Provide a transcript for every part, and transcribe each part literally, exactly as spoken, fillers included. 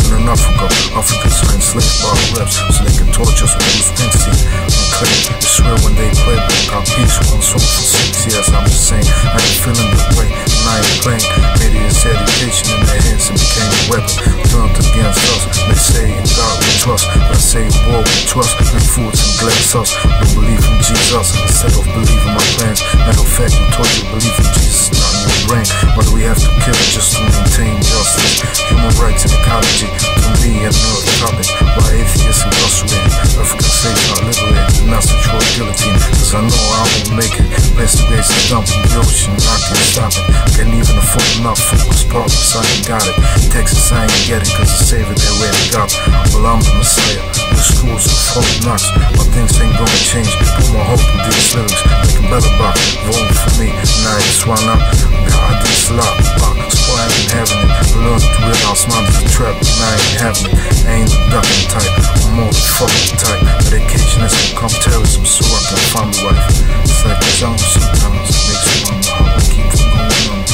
happened in Africa. Africans are enslaved by our reps, so they can torture us with loose instinct. Unclear, it's real when they play back our peace. One song for six years, I'm just saying, I ain't feeling that way, and I ain't playing. Media's education in their hands and became a weapon, turned against us. They say in God we trust, but I say in war we trust. Bring foods and glass us, don't believe in Jesus instead of believing my plans. Matter of fact, we told you believe in Jesus, not in your brain. Why do we have to kill it just to maintain justice? Human rights and ecology, to me another topic. Why atheists incarcerated, African slaves not liberated, and that's the true guillotine. Cause I know I won't make it. Best ways to dump in the ocean, I can't stop it. Can't even afford enough focus partners, I ain't got it. Texas, I ain't get it, cause the savior they where they got. Well, I'm the messiah, the schools of hope knocks. But things ain't gonna change, put my hope in these lyrics. Make them better by voting for me, and I just wanna God, this lot, but so I ain't having it. I learned to realize mine is a trap, and I ain't having it. I ain't the ducking type, I'm more the fucking type. Medication has become terrorism, so I can find my wife. It's like a jungle sometimes, it makes me wonder how I keep from going on.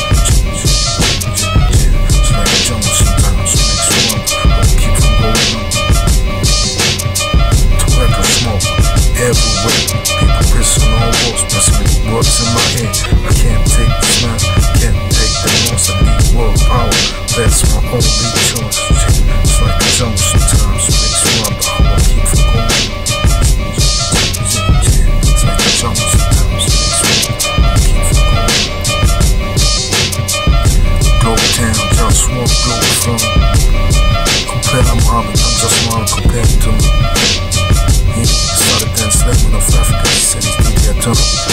It's like a jungle sometimes, it makes me wonder how I keep from going on. Tobacco smoke everywhere, people pissing on walls, pressing me words in my head. I can't take the smile, can't take the loss. I need world power, that's my only choice. It's like a jungle sometimes, it makes me wonder how I keep from going on. It's like a jungle sometimes, it makes me wonder how I keep from going on. Globetown, JustWar, Globalfirm. Compare Muhammad, I'm just wanna compare to me. He started the enslavement of African cities, D B dot T T.